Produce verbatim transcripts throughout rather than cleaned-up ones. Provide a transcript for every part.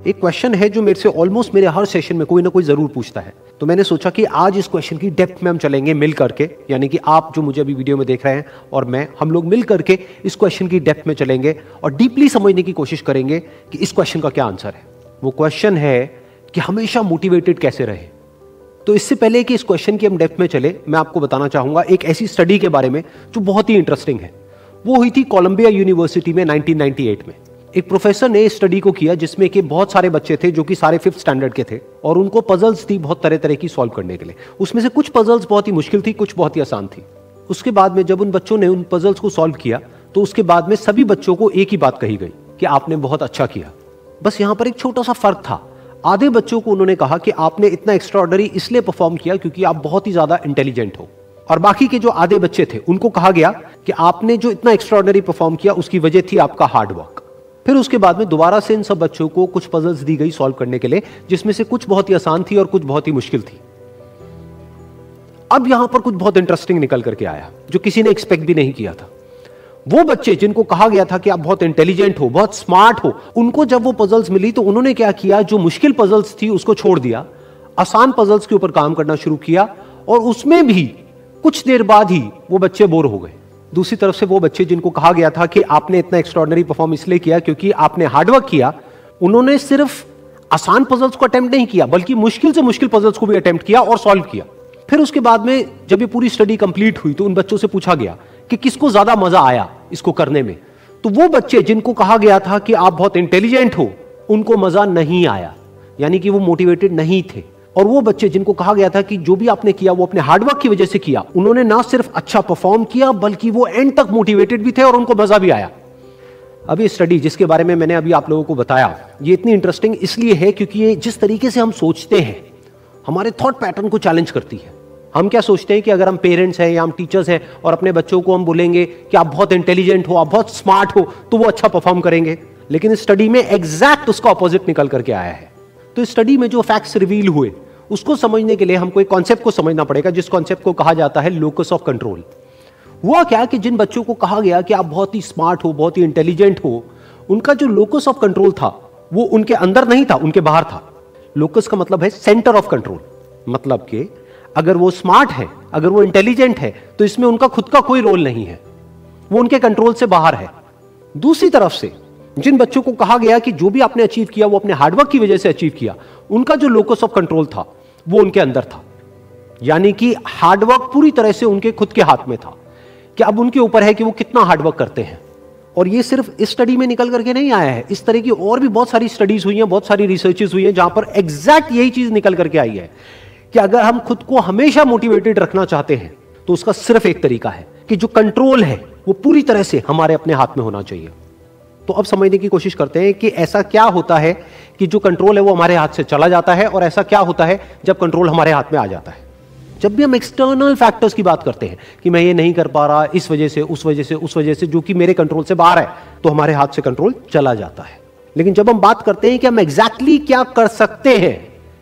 एक क्वेश्चन है जो मेरे से ऑलमोस्ट मेरे हर सेशन में कोई ना कोई जरूर पूछता है, तो मैंने सोचा कि आज इस क्वेश्चन की डेप्थ में हम चलेंगे मिल करके, यानी कि आप जो मुझे अभी वीडियो में देख रहे हैं और मैं, हम लोग मिल करके इस क्वेश्चन की डेप्थ में चलेंगे और डीपली समझने की कोशिश करेंगे कि इस क्वेश्चन का क्या आंसर है। वो क्वेश्चन है कि हमेशा मोटिवेटेड कैसे रहे। तो इससे पहले कि इस क्वेश्चन की हम डेप्थ में चले, मैं आपको बताना चाहूंगा एक ऐसी स्टडी के बारे में जो बहुत ही इंटरेस्टिंग है। वो हुई थी कोलंबिया यूनिवर्सिटी में नाइनटीन नाइंटी एट में। एक प्रोफेसर ने इस स्टडी को किया जिसमें कि बहुत सारे बच्चे थे जो कि सारे फिफ्थ स्टैंडर्ड के थे और उनको पजल्स थी बहुत तरह तरह की सॉल्व करने के लिए। उसमें से कुछ पजल्स बहुत ही मुश्किल थी, कुछ बहुत ही आसान थी। उसके बाद में जब उन बच्चों ने उन पजल्स को सॉल्व किया तो उसके बाद में सभी बच्चों को एक ही बात कही गई कि आपने बहुत अच्छा किया। बस यहां पर एक छोटा सा फर्क था। आधे बच्चों को उन्होंने कहा कि आपने इतना एक्स्ट्राऑर्डिनरी इसलिए परफॉर्म किया क्योंकि आप बहुत ही ज्यादा इंटेलिजेंट हो, और बाकी के जो आधे बच्चे थे उनको कहा गया कि आपने जो इतना एक्स्ट्राऑर्डिनरी परफॉर्म किया उसकी वजह थी आपका हार्ड वर्क। फिर उसके बाद में दोबारा से इन सब बच्चों को कुछ पजल्स दी गई सॉल्व करने के लिए, जिसमें से कुछ बहुत ही आसान थी और कुछ बहुत ही मुश्किल थी। अब यहां पर कुछ बहुत इंटरेस्टिंग निकल करके आया जो किसी ने एक्सपेक्ट भी नहीं किया था। वो बच्चे जिनको कहा गया था कि आप बहुत इंटेलिजेंट हो, बहुत स्मार्ट हो, उनको जब वो पजल्स मिली तो उन्होंने क्या किया, जो मुश्किल पजल्स थी उसको छोड़ दिया, आसान पजल्स के ऊपर काम करना शुरू किया, और उसमें भी कुछ देर बाद ही वो बच्चे बोर हो गए। दूसरी तरफ से वो बच्चे जिनको कहा गया था कि आपने इतना एक्स्ट्राऑर्डिनरी परफॉर्म इसलिए किया क्योंकि आपने हार्डवर्क किया, उन्होंने सिर्फ आसान पजल्स को अटेम्प्ट नहीं किया बल्कि मुश्किल से मुश्किल पजल्स को भी अटेम्प्ट किया और सॉल्व किया। फिर उसके बाद में जब ये पूरी स्टडी कंप्लीट हुई तो उन बच्चों से पूछा गया कि किसको ज्यादा मजा आया इसको करने में। तो वो बच्चे जिनको कहा गया था कि आप बहुत इंटेलिजेंट हो, उनको मजा नहीं आया, यानी कि वो मोटिवेटेड नहीं थे। और वो बच्चे जिनको कहा गया था कि जो भी आपने किया वो अपने हार्डवर्क की वजह से किया, उन्होंने ना सिर्फ अच्छा परफॉर्म किया बल्कि वो एंड तक मोटिवेटेड भी थे और उनको मजा भी आया। अब ये स्टडी जिसके बारे में मैंने अभी आप लोगों को बताया, ये इतनी इंटरेस्टिंग इसलिए है क्योंकि ये जिस तरीके से हम सोचते हैं हमारे थॉट पैटर्न को चैलेंज करती है। हम क्या सोचते हैं कि अगर हम पेरेंट्स हैं या हम टीचर्स हैं और अपने बच्चों को हम बोलेंगे कि आप बहुत इंटेलिजेंट हो, आप बहुत स्मार्ट हो, तो वो अच्छा परफॉर्म करेंगे। लेकिन इस स्टडी में एग्जैक्ट उसका ऑपोजिट निकल करके आया है। तो इस स्टडी में जो फैक्ट्स रिवील हुए उसको समझने के लिए हमको एक कॉन्सेप्ट को समझना पड़ेगा, जिस कॉन्सेप्ट को कहा जाता है लोकस ऑफ कंट्रोल। हुआ क्या कि जिन बच्चों को कहा गया कि आप बहुत ही स्मार्ट हो, बहुत ही इंटेलिजेंट हो, उनका जो लोकस ऑफ कंट्रोल था वो उनके अंदर नहीं था, उनके बाहर था। लोकस का मतलब है सेंटर ऑफ कंट्रोल, मतलब कि अगर वो स्मार्ट है, अगर वो इंटेलिजेंट है, तो इसमें उनका खुद का कोई रोल नहीं है, वो उनके कंट्रोल से बाहर है। दूसरी तरफ से जिन बच्चों को कहा गया कि जो भी आपने अचीव किया वो अपने हार्डवर्क की वजह से अचीव किया, उनका जो लोकस ऑफ कंट्रोल था वो उनके अंदर था, यानी कि हार्डवर्क पूरी तरह से उनके खुद के हाथ में था कि अब उनके ऊपर है कि वो कितना हार्डवर्क करते हैं। और ये सिर्फ इस स्टडी में निकल करके नहीं आया है, इस तरह की और भी बहुत सारी स्टडीज हुई हैं, बहुत सारी रिसर्चेस हुई हैं जहां पर एग्जैक्ट यही चीज निकल करके आई है कि अगर हम खुद को हमेशा मोटिवेटेड रखना चाहते हैं तो उसका सिर्फ एक तरीका है कि जो कंट्रोल है वो पूरी तरह से हमारे अपने हाथ में होना चाहिए। तो अब समझने की कोशिश करते हैं कि ऐसा क्या होता है कि जो कंट्रोल है वो हमारे हाथ से चला जाता है, और ऐसा क्या होता है जब कंट्रोल हमारे हाथ में आ जाता है। जब भी हम एक्सटर्नल फैक्टर्स की बात करते हैं कि मैं ये नहीं कर पा रहा इस वजह से, उस वजह से, उस वजह से, जो कि मेरे कंट्रोल से बाहर है, तो हमारे हाथ से कंट्रोल चला जाता है। लेकिन जब हम बात करते हैं कि हम एग्जैक्टली क्या कर सकते हैं,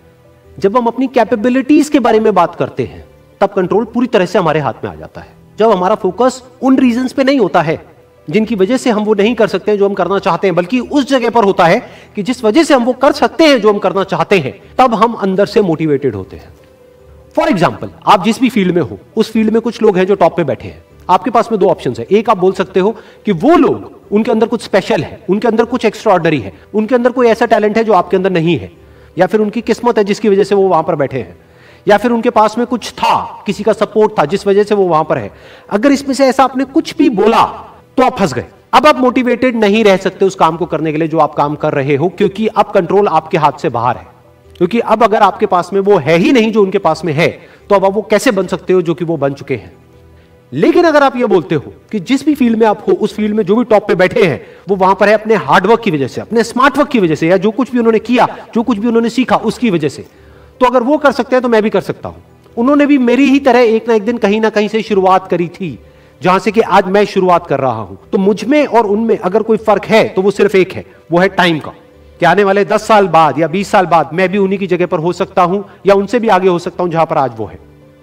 जब हम अपनी कैपेबिलिटीज के बारे में बात करते हैं, तब कंट्रोल पूरी तरह से हमारे हाथ में आ जाता है। जब हमारा फोकस उन रीजंस पे नहीं होता है जिनकी वजह से हम वो नहीं कर सकते जो हम करना चाहते हैं, बल्कि उस जगह पर होता है कि जिस वजह से हम वो कर सकते हैं जो हम करना चाहते हैं, तब हम अंदर से मोटिवेटेड होते हैं। फॉर एग्जाम्पल, आप जिस भी फील्ड में हो, उस फील्ड में कुछ लोग हैं जो टॉप पे बैठे हैं। आपके पास में दो ऑप्शन है। एक, आप बोल सकते हो कि वो लोग, उनके अंदर कुछ स्पेशल है, उनके अंदर कुछ एक्स्ट्राऑर्डिनरी है, उनके अंदर कोई ऐसा टैलेंट है जो आपके अंदर नहीं है, या फिर उनकी किस्मत है जिसकी वजह से वो वहां पर बैठे हैं, या फिर उनके पास में कुछ था, किसी का सपोर्ट था जिस वजह से वो वहां पर है। अगर इसमें से ऐसा आपने कुछ भी बोला तो आप फंस गए। अब आप मोटिवेटेड नहीं रह सकते उस काम को करने के लिए जो आप काम कर रहे हो, क्योंकि अब कंट्रोल आपके हाथ से बाहर है। क्योंकि अब अगर आपके पास में वो है ही नहीं जो उनके पास में है, तो अब आप वो कैसे बन सकते हो जो कि वो बन चुके हैं। लेकिन अगर आप ये बोलते हो कि जिस भी फील्ड में आप हो, उस फील्ड में जो भी टॉप पे बैठे हैं वो वहां पर है अपने हार्डवर्क की वजह से, अपने स्मार्ट वर्क की वजह से, या जो कुछ भी उन्होंने किया, जो कुछ भी उन्होंने सीखा उसकी वजह से, तो अगर वो कर सकते हैं तो मैं भी कर सकता हूं। उन्होंने भी मेरी ही तरह एक ना एक दिन कहीं ना कहीं से शुरुआत करी थी, जहां से कि आज मैं शुरुआत कर रहा हूं। तो मुझ में और उनमें अगर कोई फर्क है तो वो सिर्फ एक है, वो है टाइम का, कि आने वाले दस साल बाद या बीस साल बाद मैं भी उन्हीं की जगह पर हो सकता हूं या उनसे भी आगे हो सकता हूं जहां पर आज वो है।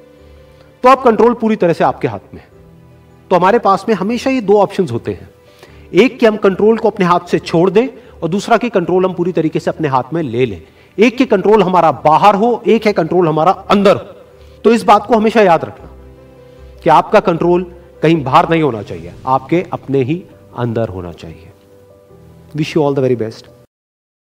तो अब कंट्रोल पूरी तरह से आपके हाथ में है। तो हमारे पास में हमेशा ये दो ऑप्शंस होते हैं, एक कि हम कंट्रोल को अपने हाथ से छोड़ दें, और दूसरा कि कंट्रोल हम पूरी तरीके से अपने हाथ में ले लें। एक के कंट्रोल हमारा बाहर हो, एक है कंट्रोल हमारा अंदर हो। तो इस बात को हमेशा याद रखना कि आपका कंट्रोल कहीं बाहर नहीं होना चाहिए, आपके अपने ही अंदर होना चाहिए। Wish you all the very best.